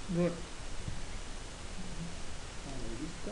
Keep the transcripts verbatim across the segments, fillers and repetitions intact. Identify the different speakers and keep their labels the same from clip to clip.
Speaker 1: Bueno, ahí listo.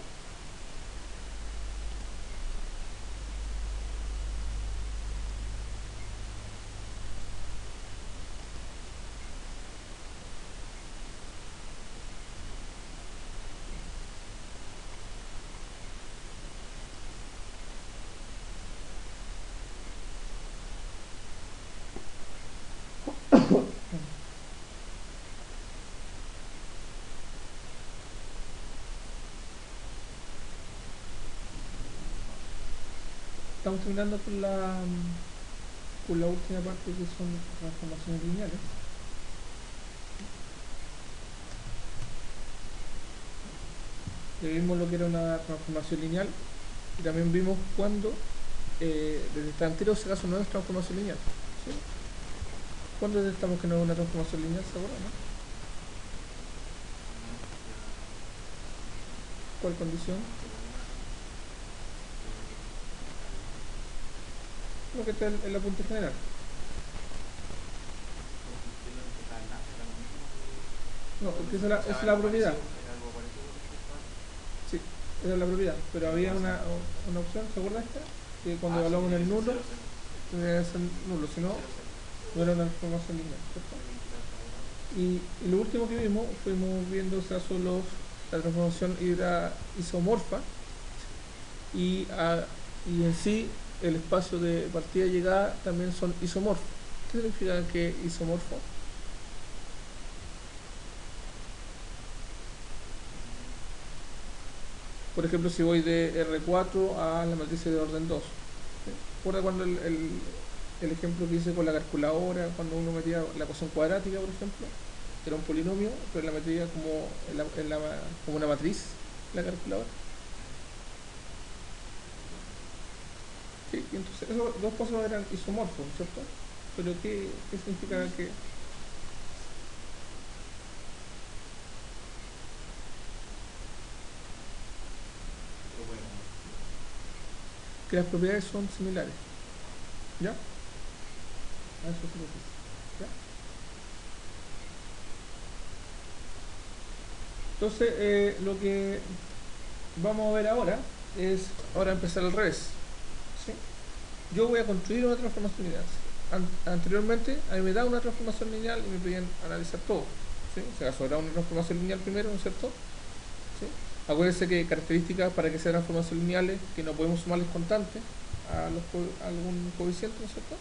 Speaker 1: Estamos terminando con la, con la última parte que son transformaciones lineales. Ya vimos lo que era una transformación lineal y también vimos cuando eh, desde este anterior ese caso no es transformación lineal. ¿Sí? ¿Cuándo detectamos que no es una transformación lineal? ¿Se acuerdan? ¿No? ¿Cuál condición? Lo que está en la punta general. No, porque esa es la, esa es la propiedad. Sí, esa es la propiedad. Pero había una, una opción, ¿se acuerda esta? Que cuando evaluamos el nulo, tenía que ser nulo, si no, no era una transformación lineal, ¿cierto? Y, y lo último que vimos, fuimos viendo, o sea, solo la transformación era isomorfa y, a, y en sí el espacio de partida y llegada también son isomorfos. ¿Qué significa que isomorfo? Por ejemplo, si voy de R cuatro a la matriz de orden dos. ¿Sí? ¿Recuerda cuando el, el, el ejemplo que hice con la calculadora, cuando uno metía la ecuación cuadrática, por ejemplo? Era un polinomio, pero la metía como, en la, en la, como una matriz, la calculadora. Sí, entonces esos dos pasos eran isomorfos, ¿cierto? Pero ¿qué, qué significa que, que las propiedades son similares? ¿Ya? A eso se refiere. ¿Ya? Entonces, eh, lo que vamos a ver ahora es ahora empezar al revés. ¿Sí? Yo voy a construir una transformación lineal. An anteriormente, a mí me da una transformación lineal y me pedían analizar todo. ¿Sí? O sea, sobre una transformación lineal primero, ¿no es cierto? ¿Sí? Acuérdense que características para que sean transformaciones lineales, que no podemos sumarles constantes a, los co a algún coeficiente, ¿no es cierto?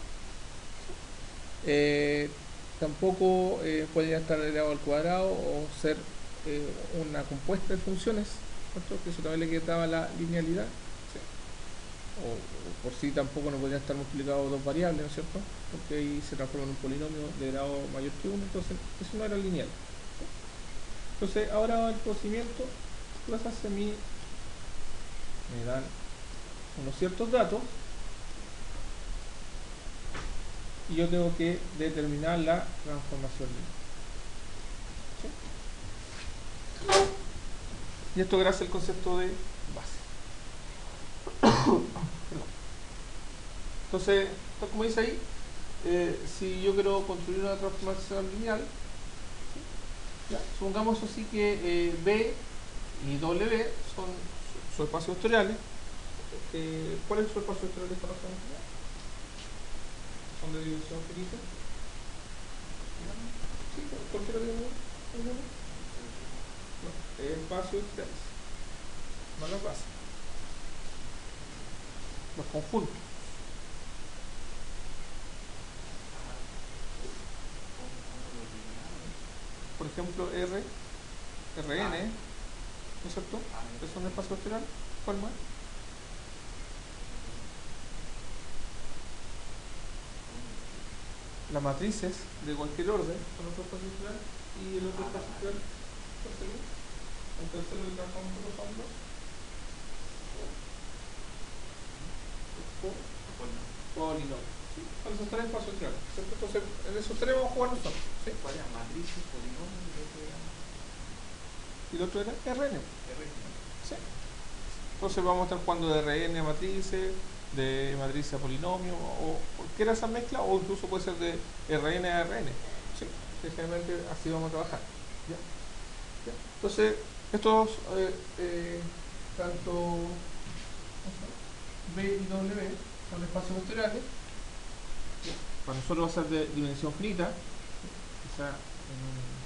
Speaker 1: Eh, tampoco eh, pueden estar elevado al cuadrado o ser eh, una compuesta de funciones, ¿cierto? Que eso también le quitaba la linealidad. ¿Sí? O, o por sí tampoco no podrían estar multiplicados dos variables, ¿no es cierto? Porque ahí se transforma en un polinomio de grado mayor que uno, entonces eso no era lineal. ¿Sí? Entonces ahora el procedimiento, las hace a mí, me dan unos ciertos datos y yo tengo que determinar la transformación lineal. ¿Sí? Y esto gracias al concepto de base. Entonces, como dice ahí, eh, si yo quiero construir una transformación lineal, ¿sí? Ya, supongamos así que eh, B y W son sus su espacios vectoriales. Eh, ¿Cuál es su espacio vectorial de esta transformación? ¿Son de dimensión finita? ¿Sí? ¿Cualquiera de ellos? No, es espacio vectoriales. No las bases. Los conjuntos. Por ejemplo, R, Rn, ¿no es cierto? Es un espacio vectorial. ¿Cuál más? Las matrices de cualquier orden son otro espacio vectorial y el otro espacio vectorial, ¿cuál sería? El tercero que trabajamos con los hombros. Polinomio. ¿Sí? Son esos tres espacios vectoriales, ¿cierto? Entonces, en esos tres vamos a jugar nosotros. ¿Sí?
Speaker 2: ¿Cuál era? Matrices, polinomio y el otro era.
Speaker 1: Y el otro era Rn.
Speaker 2: Rn.
Speaker 1: ¿Sí? Entonces vamos a estar jugando de Rn a matrices, de matriz a polinomio, o cualquiera de esas mezclas, o incluso puede ser de Rn a Rn. ¿Sí? Que generalmente así vamos a trabajar. ¿Ya? ¿Ya? Entonces, estos eh, eh, tanto B y W son espacios vectoriales. ¿Ya? Para nosotros va a ser de dimensión finita, quizá en un,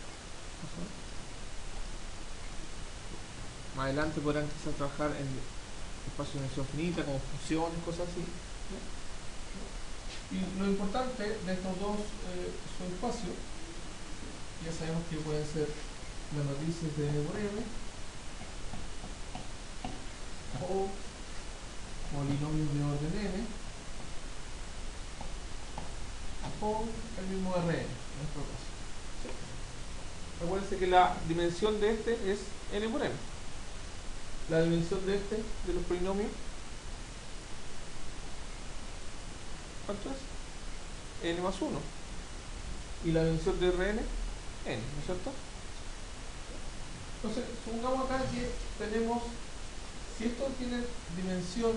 Speaker 1: más adelante podrán quizás trabajar en espacios de dimensión finita como funciones, cosas así. ¿Ya? Y lo importante de estos dos eh, subespacios, ya sabemos que pueden ser las matrices de N por M o polinomios de orden N o el mismo R N en nuestro caso. ¿Sí? Acuérdense que la dimensión de este es N por M. La dimensión de este, de los polinomios, ¿cuánto es? N más uno. Y la dimensión de R N, N, ¿no es cierto? Entonces, supongamos acá que tenemos, si esto tiene dimensión,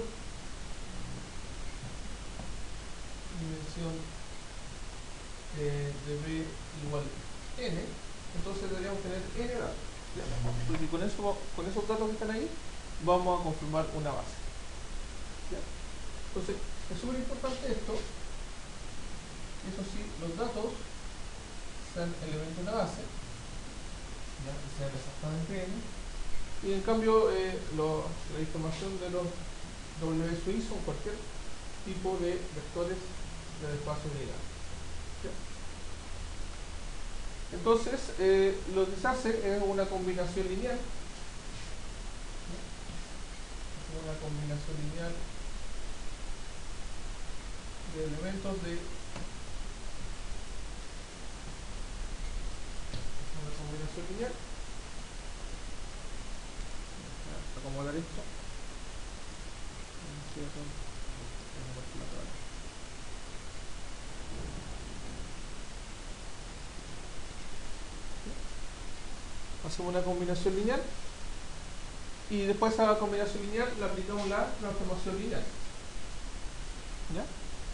Speaker 1: dimensión eh, de B igual N, entonces deberíamos tener N datos. ¿Ya? Porque con, eso, con esos datos que están ahí, vamos a confirmar una base. ¿Ya? Entonces, es súper importante esto. Eso sí, los datos sean elementos de la base, ya que sean exactamente N, y en cambio eh, lo, la información de los W suizos o cualquier tipo de vectores del espacio lineal. ¿Ya? Entonces, eh, lo que se hace es una combinación lineal. ¿Ya? Es una combinación lineal de elementos de una combinación lineal. Para acomodar esto. Hacemos una combinación lineal y después a la combinación lineal le aplicamos la transformación lineal. ¿Ya?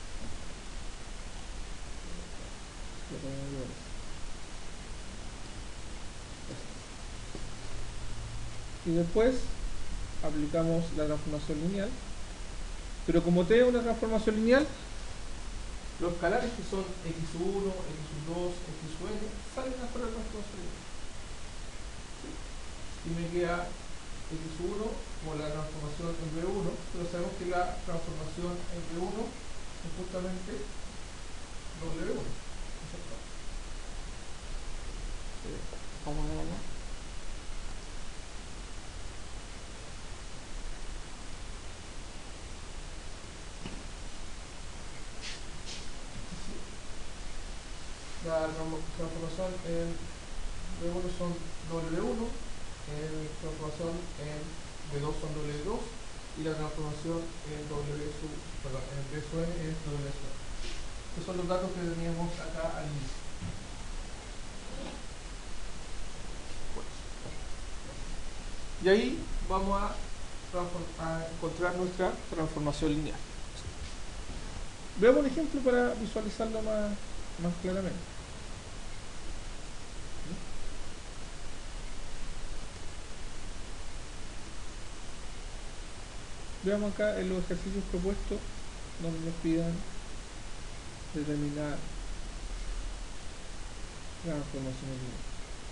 Speaker 1: Y después aplicamos la transformación lineal, pero como T es una transformación lineal, los escalares que son x uno, x dos, x n salen afuera de la transformación lineal. ¿Sí? Y me queda x uno como la transformación en B uno, pero sabemos que la transformación en B uno es justamente W uno. ¿Cierto? ¿Cómo era ya? La transformación en B uno son W uno, la transformación en B dos son W dos y la transformación en W sub, perdón, en B sub n es W sub n. Estos son los datos que teníamos acá al inicio. Y ahí vamos a, a encontrar nuestra transformación lineal. Veamos un ejemplo para visualizarlo más, más claramente. Veamos acá en los ejercicios propuestos donde nos pidan determinar la transformación lineal.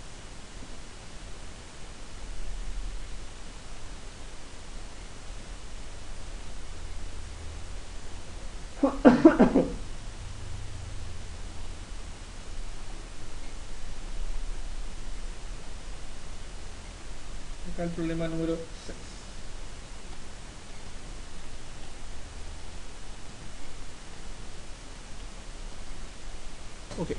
Speaker 1: Acá el problema número seis. Ok.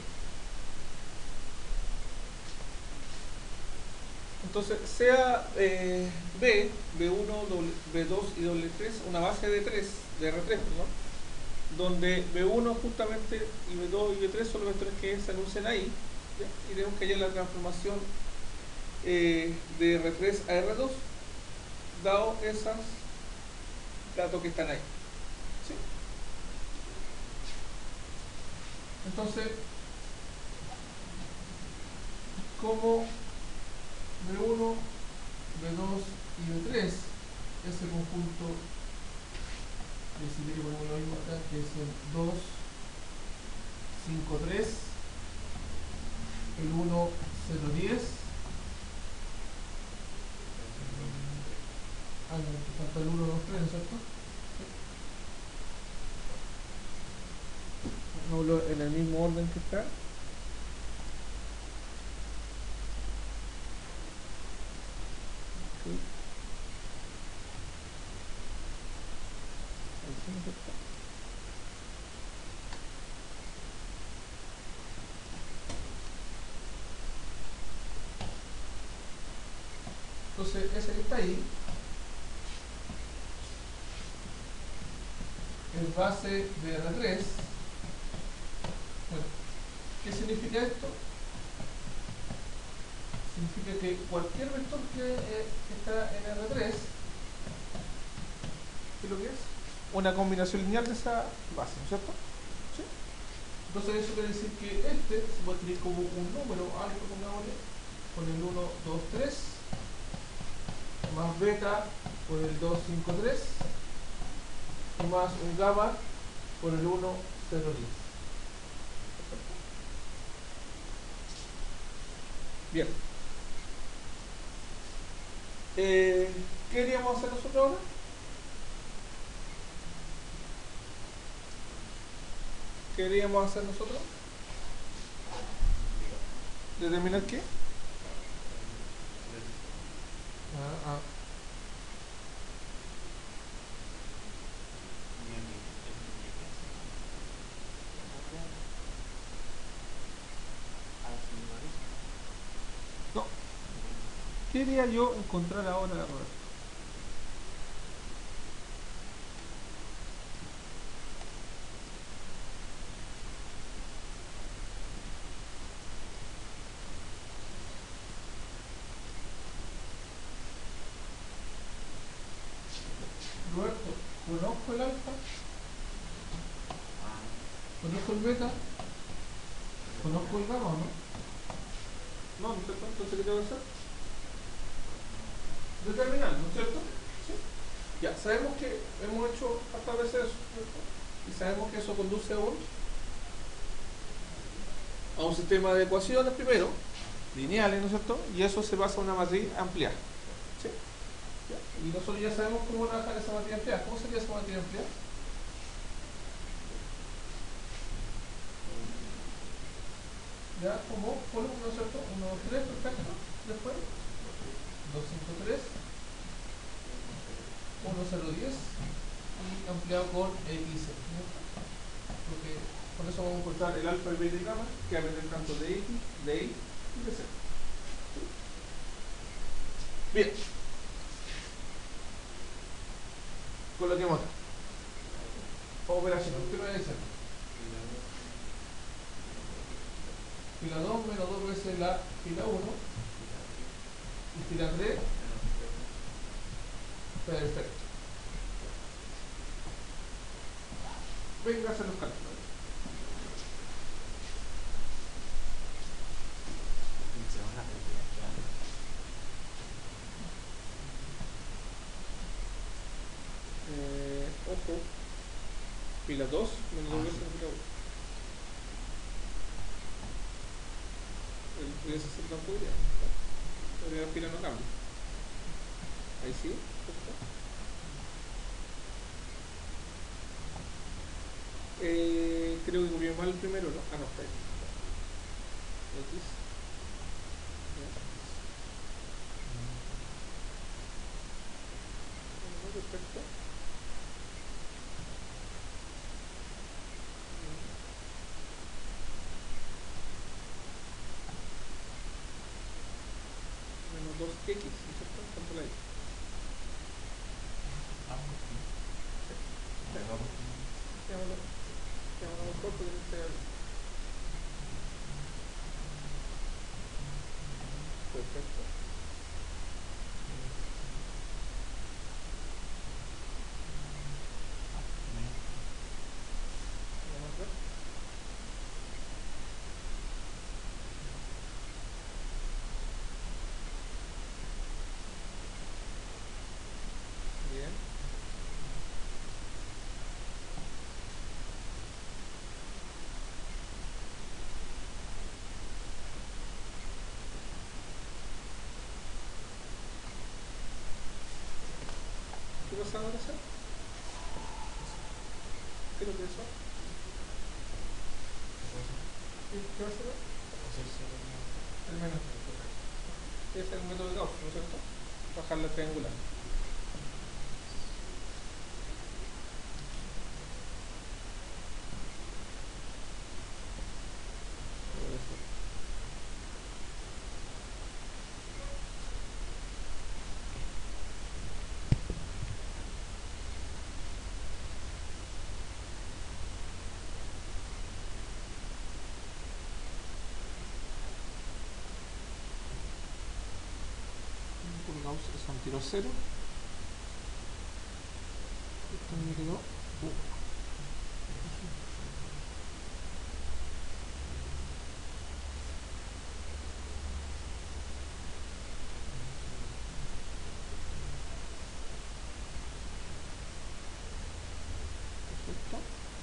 Speaker 1: Entonces, sea eh, B, B uno, B dos y W tres una base de tres, de R tres, ¿no? Donde B uno justamente y B dos y B tres son los vectores que se anuncian ahí, ¿ya? Y tenemos que hallar la transformación eh, de R tres a R dos, dado esos datos que están ahí. ¿Sí? Entonces, ¿cómo B uno, B dos y B tres, ese conjunto, que si quiere ponemos lo mismo acá, que es el dos, cinco, tres, el uno, cero, diez, ah, no, falta el uno, dos, tres, ¿no es cierto? Hagámoslo en el mismo orden que está. Okay. Ahí sí, ¿no es cierto? Entonces, ese que está ahí es base de R tres. Bueno, ¿qué significa esto? Significa que cualquier vector que, eh, que está en R tres, ¿qué es lo que es? Una combinación lineal de esa base, ¿no es cierto? ¿Sí? Entonces eso quiere decir que este se puede escribir como un número alto, pongámosle, con el uno, dos, tres, más beta por el dos, cinco, tres, y más un gamma por el uno, cero, diez. Bien. Eh, ¿Qué queríamos hacer nosotros ahora? ¿Qué queríamos hacer nosotros? ¿Determinar qué? Ah, ah. No. ¿Qué quería yo encontrar ahora, Roberto? Roberto, ¿conozco el alfa? ¿Conozco el beta? ¿Conozco el gamma o no? No, ¿no es cierto? Entonces, ¿qué tengo que hacer? Determinar, ¿no es cierto? ¿Sí? Ya, sabemos que hemos hecho hasta veces eso, ¿cierto? Y sabemos que eso conduce a un, a un sistema de ecuaciones primero, lineales, ¿no es cierto? Y eso se basa en una matriz ampliada. ¿Sí? ¿Ya? Y nosotros ya sabemos cómo trabajar esa matriz ampliada. ¿Cómo sería esa matriz ampliada? Ya, como columna, ¿no es cierto? uno, dos, tres, perfecto. Después, dos, cinco, tres, uno, cero, diez y ampliado con X. Porque por eso vamos a encontrar el alfa, el beta y gamma que aprenden tanto de X, de Y y de Z. Bien. Coloquemos acá. Operación, ¿qué me va a decir? Fila dos menos dos veces la fila uno y fila tres. Perfecto. Venga a hacer los cálculos. Eh, ojo. Fila dos menos dos veces la fila uno. El, ese es el campo ideal. La primera fila no cambia. Ahí sí. Perfecto. Eh, creo que copié mal el primero, ¿no? Ah, no, está ahí. X. Perfecto. Menos dos X, ¿no es cierto? ¿Cuánto la X? Quedémoslo, quedémoslo mejor porque no sea. Perfecto. Vamos a ver. pensando en hacer? ¿Qué es lo que es eso? ¿Qué, qué va a ser? El menos. Ese es el método de Gauss, ¿no es cierto? Bajar la triangular. Gauss es un tiro cero. Esto me quedó uno. Perfecto.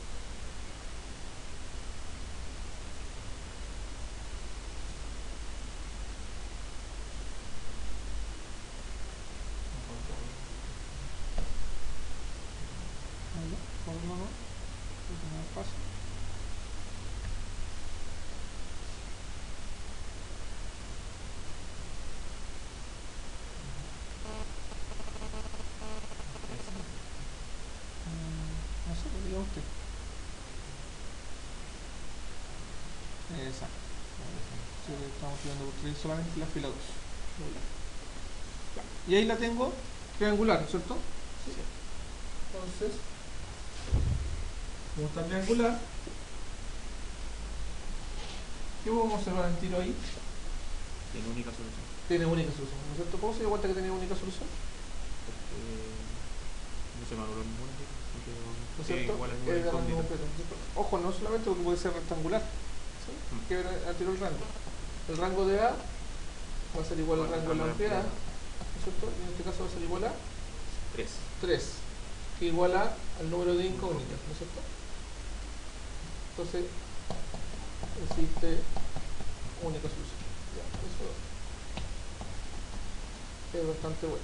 Speaker 1: Por lo menos, es más fácil. No sé, lo diga usted. Exacto. Sí, estamos tirando por tres solamente la fila dos. Y ahí la tengo triangular, ¿no es cierto? Sí. Entonces, como está triangular, ¿qué vamos a observar en tiro ahí?
Speaker 2: Tiene única solución.
Speaker 1: Tiene única solución, ¿no es cierto? ¿Cómo se dio cuenta que tenía única solución?
Speaker 2: Porque no se me anuló ninguna.
Speaker 1: ¿No es cierto?
Speaker 2: Igual al
Speaker 1: Es
Speaker 2: número
Speaker 1: de rango
Speaker 2: incógnito.
Speaker 1: completo, ¿no es cierto? Ojo, no solamente porque puede ser rectangular, ¿sí?
Speaker 2: Mm.
Speaker 1: Que al tiro el rango. El rango de A va a ser igual al
Speaker 2: Bueno,
Speaker 1: rango de la
Speaker 2: rango de
Speaker 1: ampliada,
Speaker 2: ampliada.
Speaker 1: ¿no es cierto? Y en este caso va a ser igual a
Speaker 2: tres.
Speaker 1: tres, que iguala al número de incógnitas, ¿no es cierto? Entonces, existe única solución. Ya, eso es bastante bueno.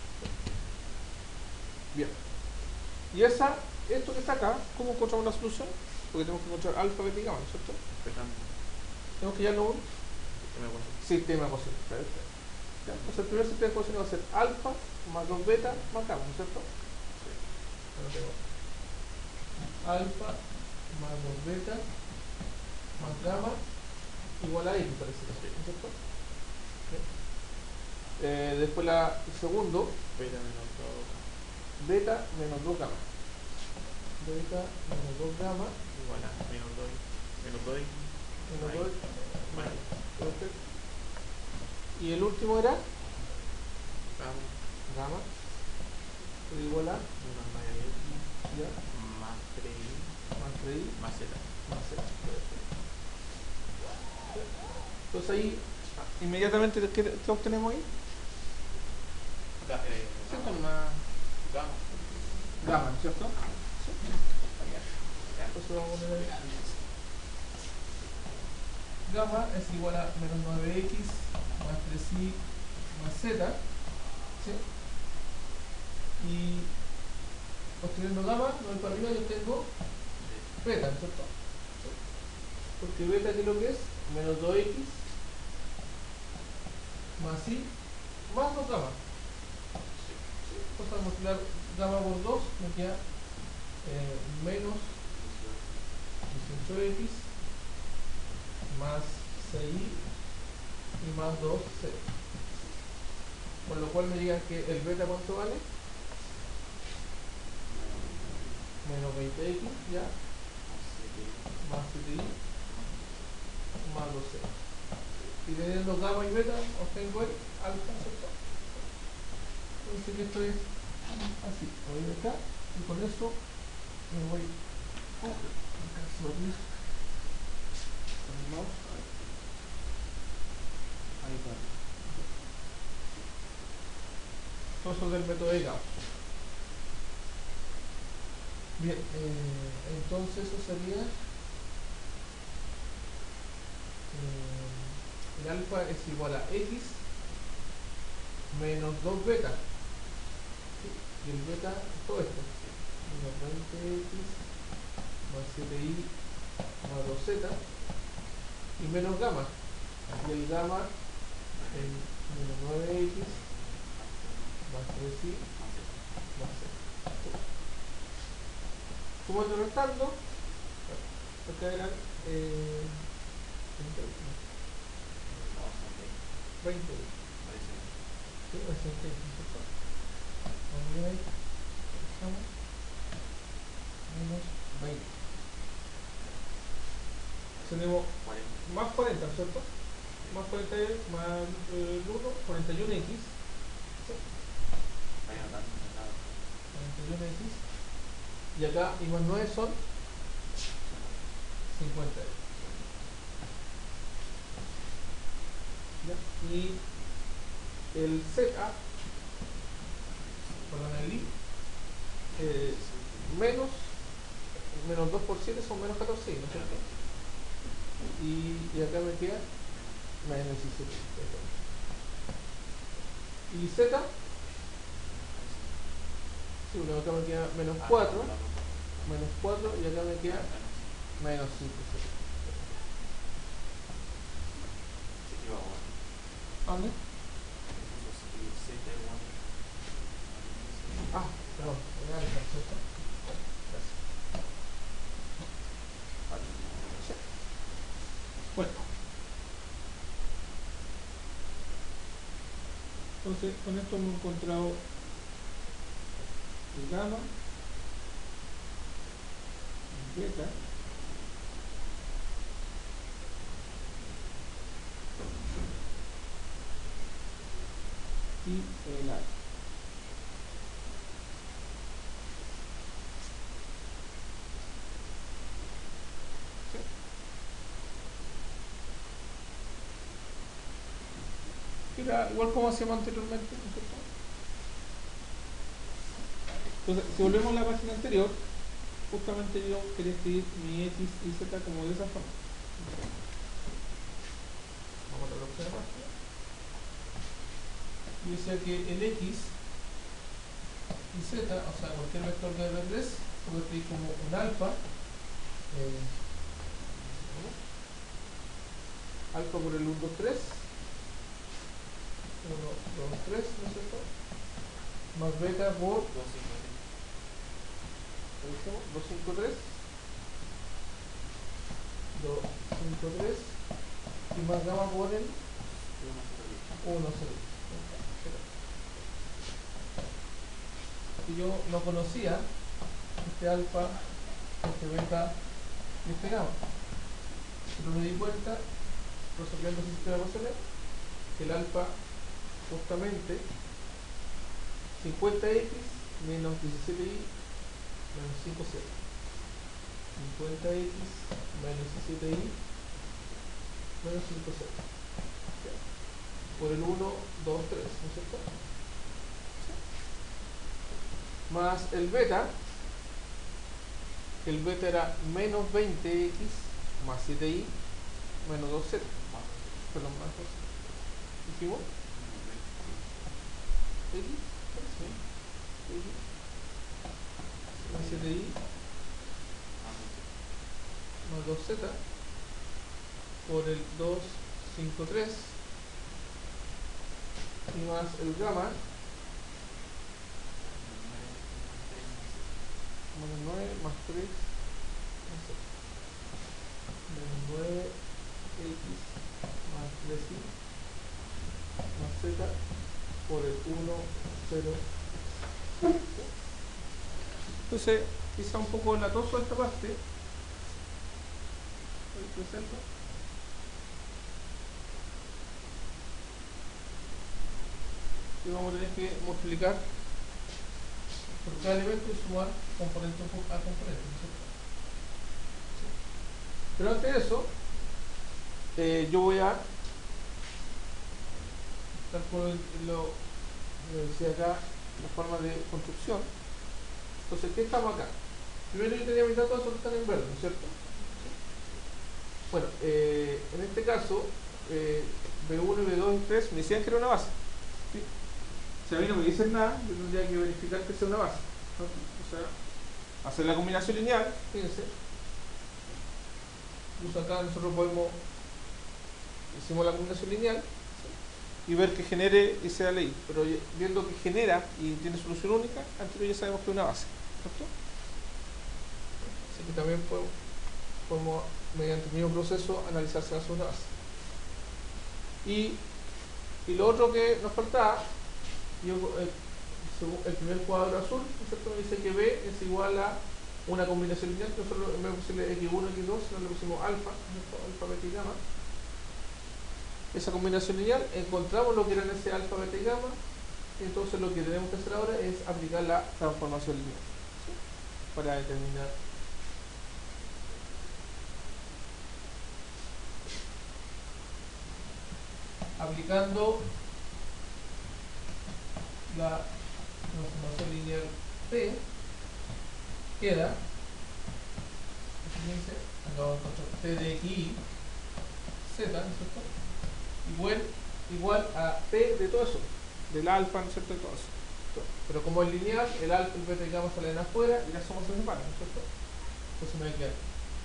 Speaker 1: Bien. Y esa, esto que está acá, ¿cómo encontramos una solución? Porque tenemos que encontrar alfa, beta y gamma, ¿no es cierto?
Speaker 2: Empezando.
Speaker 1: Tenemos que hallarlo un
Speaker 2: Sistema de ecuaciones.
Speaker 1: sistema de ecuaciones. Perfecto. Ya, entonces el primer sistema de ecuaciones va a ser alfa más dos beta más gamma, ¿no es cierto? Sí. Ahora tengo alfa más dos beta más gamma igual a x, parece, ¿no es cierto? Bien. Eh, después la, el segundo,
Speaker 2: Beta menos dos.
Speaker 1: beta menos dos gamma. Beta menos dos gamma
Speaker 2: Igual a menos dos. Menos dos.
Speaker 1: menos
Speaker 2: Ahí.
Speaker 1: dos.
Speaker 2: Vale.
Speaker 1: Perfecto. Y el último era
Speaker 2: Gamma.
Speaker 1: gamma igual a
Speaker 2: Menos nueve x.
Speaker 1: ya,
Speaker 2: Más tres y.
Speaker 1: más tres y
Speaker 2: Más z.
Speaker 1: más z. Entonces ahí inmediatamente ¿qué, qué obtenemos ahí?
Speaker 2: Ga, eh,
Speaker 1: ¿Cierto?
Speaker 2: gamma.
Speaker 1: Una
Speaker 2: Gamma.
Speaker 1: gamma, ¿no es cierto? Sí. Ya, entonces vamos a poner ahí. Gamma es igual a menos nueve x más tres y más z, ¿sí? Y construyendo gamma, me voy para arriba, yo tengo beta, ¿no es cierto? Porque beta, ¿qué es lo que es? Menos dos x más y más dos gamma. ¿Sí? Entonces al multiplicar gamma por dos me queda eh, menos dieciocho x más seis y y más dos z. Por lo cual me digan que el beta ¿cuánto vale? Menos veinte x ya más siete y más dos z. Y teniendo gamma y beta obtengo el alfa, ¿cierto? Entonces que esto es así, me voy de acá y con eso me voy oh, acá se va a abrir con el mouse, ahí está. Todo eso del método de Gauss. Bien, eh, entonces eso sería eh, el alfa es igual a x menos dos beta, ¿sí? y el beta es todo esto. Menos veinte x más siete y más dos z y menos gamma. Y el gamma en menos nueve x más tres y más z. Sumando y restando, acá eran eh, veinte. Sí, veinte, ¿cierto? Vamos a ver ahí. Estamos. Menos veinte. Tenemos más cuarenta, ¿cierto? Más cuarenta más el uno, cuarenta y uno x. ¿Sí? cuarenta y uno x. Y acá y más nueve son cincuenta x. ¿Ya? Y el z, perdón, el i, eh, menos, menos dos por siete son menos catorce, ¿no es cierto? Y, y acá me queda menos diecisiete. Y z, sí, bueno, acá me queda menos cuatro, menos cuatro, y acá me queda menos cinco. ¿Dónde? Ah, perdón, voy a dejar, ¿cierto? Gracias. Bueno. Entonces, con esto hemos encontrado el gamma, el beta, y el alfa. Era igual como hacíamos anteriormente, ¿no es cierto? Entonces, si volvemos a la página anterior, justamente yo quería escribir mi x y z como de esa forma. Vamos a la próxima página. Y decía que el x y z, o sea, cualquier vector de B tres, se puede escribir como un alfa, eh, alfa por el uno, dos, tres, uno, dos, tres, ¿no es cierto? Más beta por dos, cinco, tres, dos, cinco, tres, y más gamma por el uno, cero. Y yo no conocía este alfa, este beta y este gamma, pero me di cuenta, resolviendo el sistema de ecuaciones, que el alfa justamente cincuenta x menos diecisiete y menos cinco z. cincuenta x menos diecisiete y menos cinco z. Por el uno, dos, tres, ¿no es cierto? Más el beta, el beta era menos veinte x más siete y menos dos z. Perdón, más dos z. ¿Dijimos? X, sí. X más siete y más dos z por el dos, cinco, tres y más el gamma menos nueve más tres menos nueve x más tres y más z por el uno, cero. Entonces, quizá un poco latoso esta parte. Presento. Y vamos a tener que multiplicar por cada elemento y sumar componente a componente, ¿no es cierto? Sí. Pero antes de eso, eh, yo voy a, tal como lo, lo decía acá, la forma de construcción. Entonces, ¿qué estamos acá? Primero yo tenía mis datos que están en verde, ¿no es cierto? Bueno, eh, en este caso, eh, B uno, B dos y B tres me decían que era una base. ¿Sí? Si a mí no me dicen nada, yo tendría que verificar que sea una base, ¿no? O sea, hacer la combinación lineal, fíjense. Incluso acá nosotros podemos, hicimos la combinación lineal, ¿sí? Y ver que genere y sea ley, pero viendo que genera y tiene solución única, antes ya sabemos que es una base, ¿cierto? Así que también podemos, podemos mediante el mismo proceso analizar si va a ser una base. Y, y lo otro que nos faltaba, yo, el, el primer cuadro azul, ¿cierto? Dice que B es igual a una combinación lineal, que nosotros en vez de ponerle equis uno, equis dos, le pusimos alfa, ¿cierto? Alfa, beta y gamma. Esa combinación lineal, encontramos lo que eran ese alfa, beta y gamma, entonces lo que tenemos que hacer ahora es aplicar la transformación lineal, ¿sí? Para determinar aplicando la transformación lineal P queda, fíjense, acabo de encontrar P de X, Z, ¿no es cierto? Igual, igual a P de todo eso, del alfa, ¿no es cierto? De todo eso. Pero como es lineal, el alfa, el beta y gamma salen afuera y las sumas se separan, ¿no es cierto? Entonces me va a quedar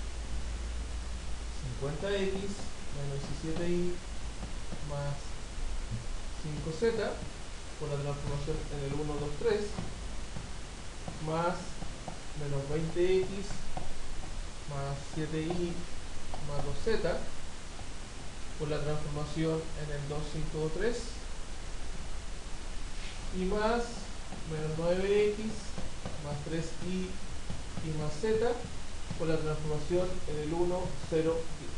Speaker 1: cincuenta equis menos diecisiete y más cinco zeta por la transformación en el uno, dos, tres más menos veinte equis más siete y más dos zeta por la transformación en el dos, cinco, tres y más menos nueve equis más tres y y más z por la transformación en el uno, cero, diez.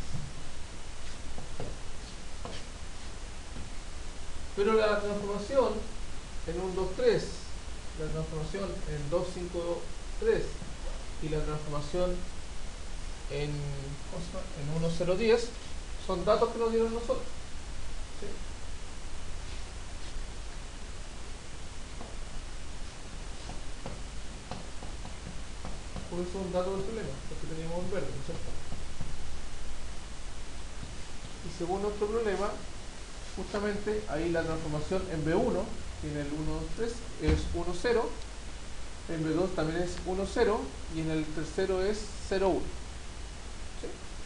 Speaker 1: Pero la transformación en uno, dos, tres, la transformación en dos, cinco, tres y la transformación en, en uno, cero, diez son datos que nos dieron nosotros, ¿sí? Por eso es un dato del problema, porque teníamos un verde, ¿no es cierto? Y según nuestro problema, justamente ahí la transformación en B uno, en el uno, dos, tres, es uno, cero, en B dos también es uno, cero, y en el tercero es cero, uno. ¿Sí?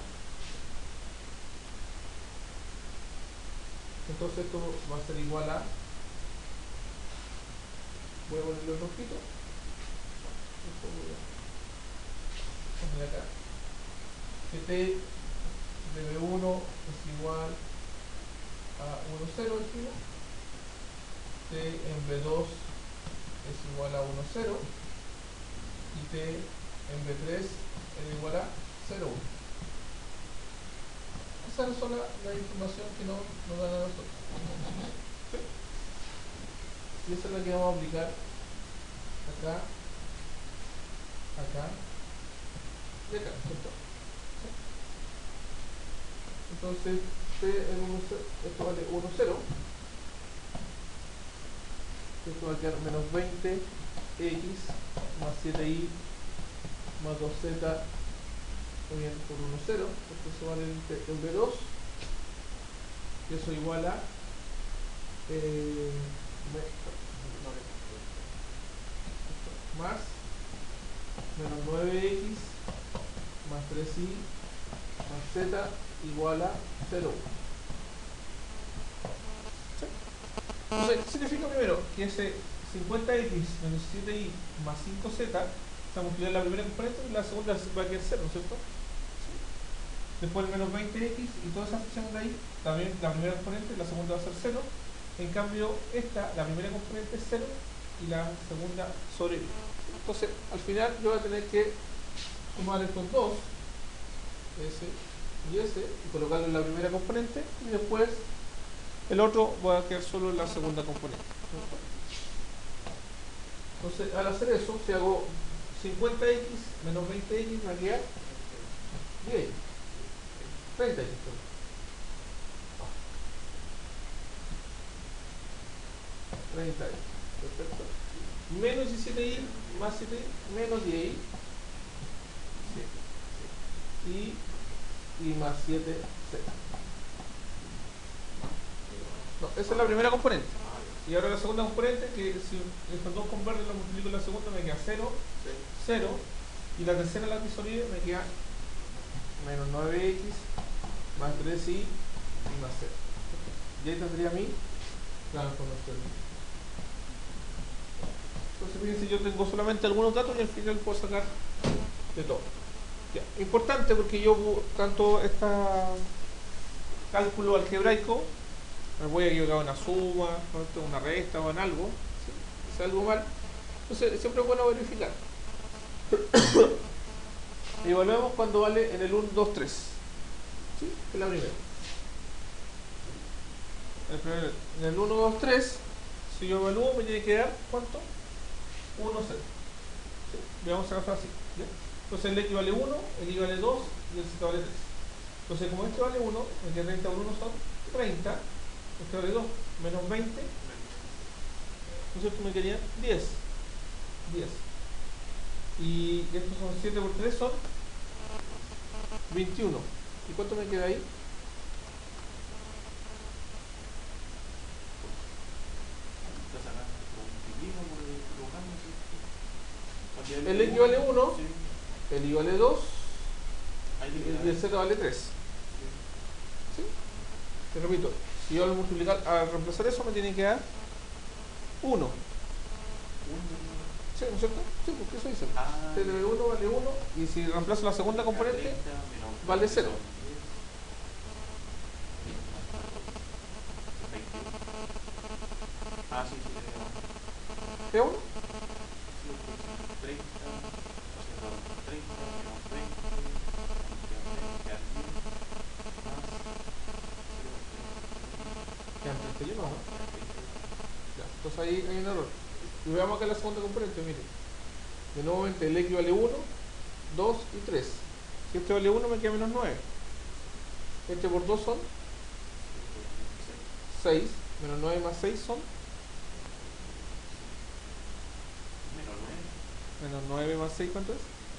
Speaker 1: Entonces esto va a ser igual a, voy a ponerlo rojito, poner acá, que T de B uno es igual a uno, cero, T en B dos es igual a uno, cero y T en B tres es igual a cero, uno. Esa es la, la información que nos, nos dan a nosotros. ¿Sí? Y esa es la que vamos a aplicar acá, acá y acá, ¿cierto? ¿Sí? Entonces, T en uno, esto vale uno, cero. Esto va a quedar menos veinte equis más siete y más dos zeta bien, por uno, cero. Esto vale en B dos. Y eso igual a eh, más menos nueve equis más tres y más z igual a cero, uno. Entonces, significa primero que ese cincuenta equis menos siete y más cinco zeta se multiplica en la primera componente y la segunda va a quedar cero, ¿no es cierto? Sí. Después menos veinte equis y todas esas fracciones de ahí, también la primera componente y la segunda va a ser cero. En cambio, esta, la primera componente es cero y la segunda sobrevive. Entonces, al final yo voy a tener que sumar estos dos, ese y ese, y colocarlo en la primera componente y después el otro va a quedar solo en la segunda componente. Entonces, al hacer eso, si hago cincuenta equis menos veinte equis, me va a quedar diez, treinta equis. treinta equis, perfecto. Menos diecisiete y más siete y menos diez y, y, y más siete, seis. No, esa es la primera componente. Y ahora la segunda componente, que si estos dos con verde los multiplico en la segunda, me queda cero, cero. Y la tercera la disolví, me queda menos nueve x más tres y, y más cero. Y ahí tendría mi transformación. Entonces fíjense, yo tengo solamente algunos datos y al final puedo sacar de todo. Ya. Importante porque yo tanto este cálculo algebraico, me voy a equivocar en una suma, en una resta o en algo, ¿sí? Es algo mal. Entonces siempre es bueno verificar. Y evaluamos cuando vale en el uno, dos, tres. ¿Sí? Es la primera. En el uno, dos, tres, si yo evalúo, me tiene que dar ¿cuánto? uno, cero. ¿Sí? Veamos a hacer así. ¿Ya? Entonces el X vale uno, el Y vale dos y el Z vale tres. Entonces como este vale uno, me queda treinta por uno son treinta. Este vale dos, menos veinte. Entonces esto me quedaría diez. diez. Y estos son siete por tres son veintiuno. ¿Y cuánto me queda ahí? El X vale uno, el Y vale dos y el Z vale tres. ¿Sí? Te repito, si yo al multiplicar, al reemplazar eso me tiene que dar uno. ¿Sí? ¿No es cierto? Sí, porque eso dice. Z vale uno, vale uno, y si reemplazo la segunda componente, vale cero.
Speaker 2: Ah, sí, sí,
Speaker 1: ¿Es uno?
Speaker 2: treinta, treinta, menos veinte,
Speaker 1: Quedan treinta y uno, ¿no? Ya, entonces ahí hay un error. Y veamos acá la segunda componente, miren. De nuevamente el X vale uno, dos y tres. Si este vale uno me queda menos nueve. Este por dos son seis. Menos nueve más seis son menos nueve más seis, ¿cuánto es?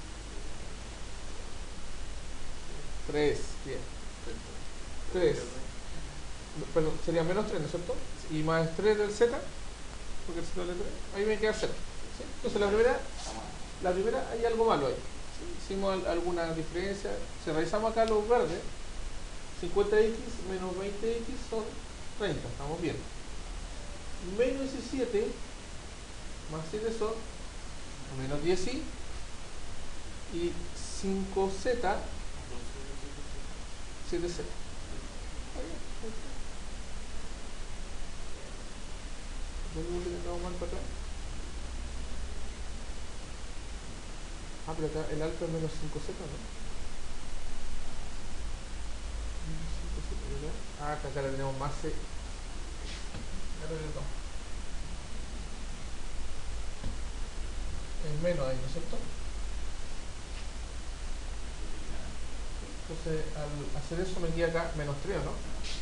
Speaker 1: tres, bien. tres. Perdón, sería menos tres, ¿no es cierto? Y más tres del Z, porque el Z vale tres, ahí me queda cero. ¿Sí? Entonces la primera, la primera hay algo malo ahí. ¿Sí? Hicimos alguna diferencia. Si revisamos acá los verdes, cincuenta x menos veinte x son treinta, estamos bien. Menos diecisiete más siete son menos diez y y cinco z siete z. ¿No mal para acá? Ah, pero acá el alfa es menos cinco z, ¿no? Menos cinco z, ¿verdad? Ah, acá, acá le tenemos más c. Es menos ahí, ¿no es cierto? Entonces al hacer eso me queda acá menos tres, ¿no?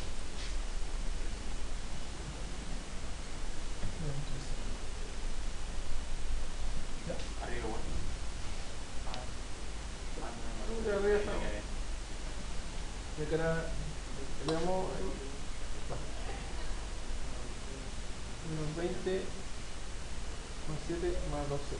Speaker 1: Menos tres. Ya.
Speaker 2: arriba, bueno.
Speaker 1: De arriba está. Me queda. Veamos. Menos veinte más siete más doce.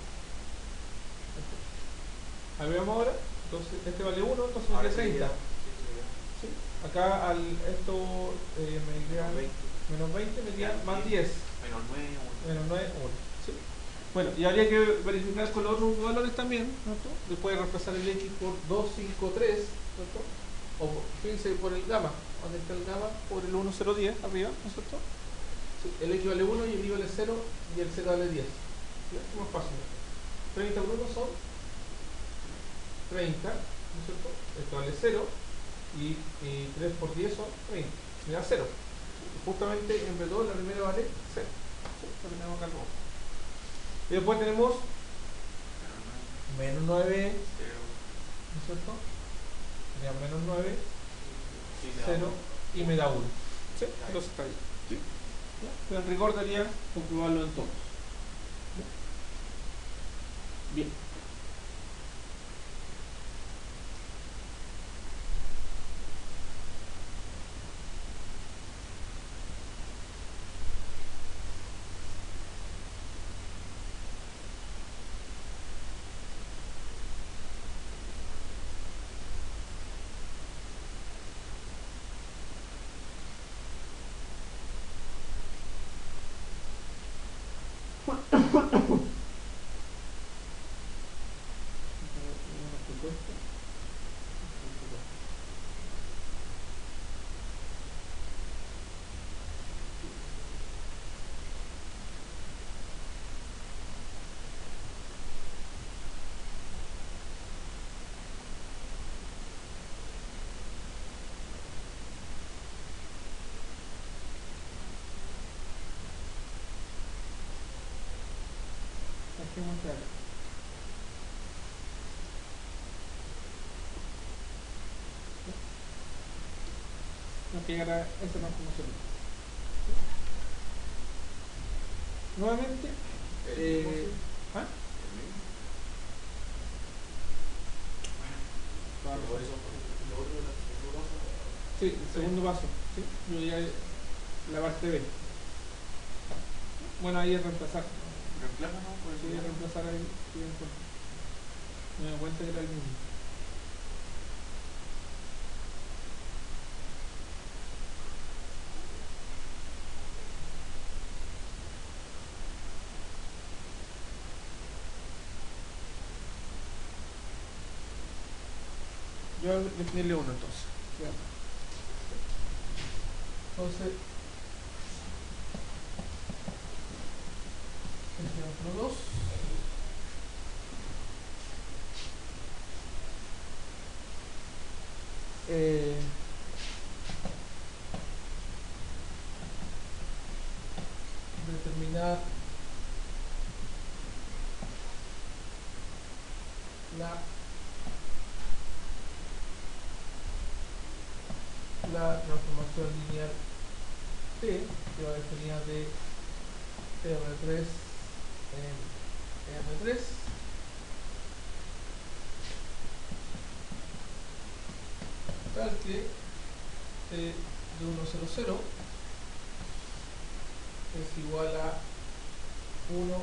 Speaker 1: Ahí veamos ahora. Entonces este vale uno, entonces me queda treinta. ¿Sí? Acá al esto eh, me queda menos veinte, me queda más diez.
Speaker 2: Menos nueve, uno.
Speaker 1: Menos nueve, uno. ¿Sí? Bueno, y habría que verificar con los otros valores también, ¿no? Después de reemplazar el X por dos, cinco, tres, ¿no? O fíjense por el gamma. ¿Dónde está el gamma? Por el uno, cero, diez, arriba, ¿no es cierto? Sí, el X vale uno y el Y vale cero y el Z vale diez. ¿Ya? Es más fácil. treinta por uno son treinta, ¿no es cierto? Esto vale cero y, y tres por diez son treinta. Me da cero. Justamente entre dos la primera vale cero. ¿Sí? Lo tenemos acá luego. Y después tenemos menos nueve, ¿no es cierto? Sería menos nueve, cero y me da uno. ¿Sí? Entonces está ahí. ¿Sí? Pero en rigor daría comprobarlo en todos. Bien. muestra acá. Tenemos que llegar a esa transformación. Nuevamente, eh, ¿ah? Sí, el segundo paso, ¿sí? Yo ya la parte B. Bueno, ahí es reemplazar.
Speaker 2: Reemplaza, ¿no? Por
Speaker 1: Sí, es reemplazar ahí. Sí, me doy cuenta que era el mismo. Yo voy a definirle uno entonces. ¿Ya? Entonces, ejemplo dos. Eh, determinar la la transformación lineal T, que va definida de R tres en R tres, tal que T de uno, cero, cero es igual a uno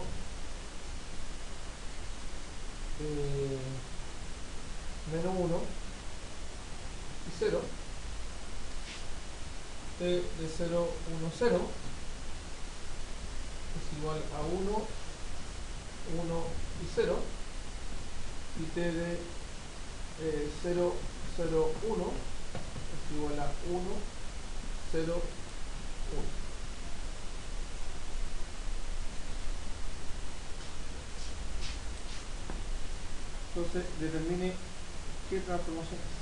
Speaker 1: eh, menos uno y cero. T de cero, uno, cero es igual a uno, uno y cero, y T de eh, cero, cero, uno es igual a uno, cero, uno. Entonces determine qué transformación es.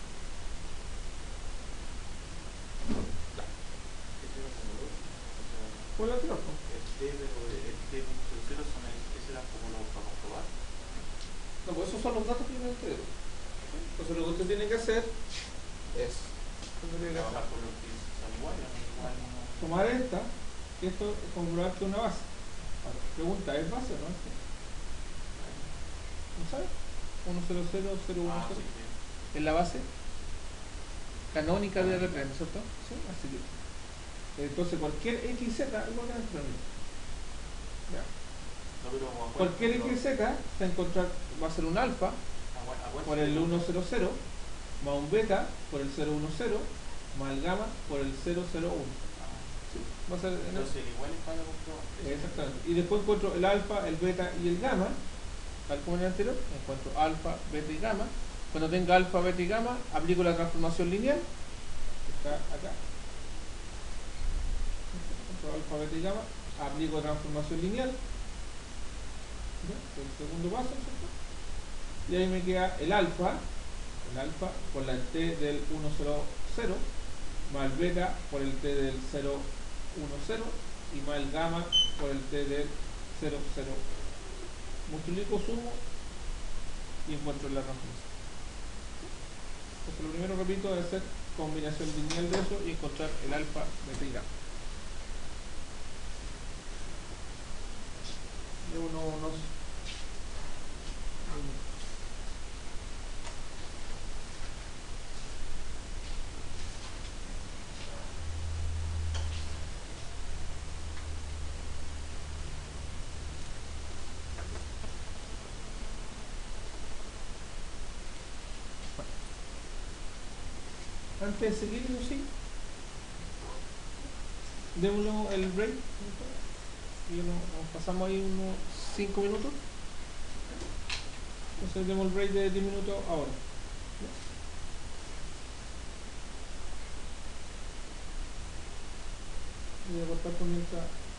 Speaker 1: ¿Cuál es la otra?
Speaker 2: El T, pero el T punto cero son el, ese era como lo para comprobar.
Speaker 1: No, pues esos son los datos que yo me entrego. Entonces lo que usted tiene que hacer es
Speaker 2: Trabajar con los que son iguales, no igual, no.
Speaker 1: tomar esta, y esto es comprobar que es una base. Ahora, pregunta, ¿es base o no es? ¿No sabe? uno, cero, cero, cero, uno,
Speaker 2: Ah,
Speaker 1: cero.
Speaker 2: sí, sí.
Speaker 1: Es la base canónica de R tres, ¿no es cierto? Sí, así que. Entonces cualquier X Z igual a nuestro mismo. Ya.
Speaker 2: No, pero como a
Speaker 1: Cualquier
Speaker 2: cuál-
Speaker 1: X Z se va a encontrar, va a ser un alfa
Speaker 2: a cuál- a cuál
Speaker 1: por
Speaker 2: se
Speaker 1: el
Speaker 2: le-
Speaker 1: uno, cero, cero, más un beta por el cero, uno, cero, más el gamma por el cero, cero, uno.
Speaker 2: Ah,
Speaker 1: Sí, va a ser en el-
Speaker 2: entonces el igual es para comprobar.
Speaker 1: exactamente. Y después encuentro el alfa, el beta y el gamma, tal como en el anterior, encuentro alfa, beta y gamma. Cuando tenga alfa, beta y gamma, aplico la transformación lineal, que está acá. Encuentro alfa, beta y gamma, aplico transformación lineal, ¿ya? El segundo paso, ¿cierto? Y ahí me queda el alfa, el alfa por la T del uno, cero, cero, más el beta por el T del cero, uno, cero, y más el gamma por el T del cero, cero. Multiplico, sumo y encuentro la transformación. Entonces lo primero, repito, es hacer combinación lineal de eso y encontrar el alfa, beta y gamma. De uno, unos antes de seguir, eso sí, démoslo el break y nos, nos pasamos ahí unos cinco minutos. Entonces demos el break de diez minutos ahora. Voy a cortar por mientras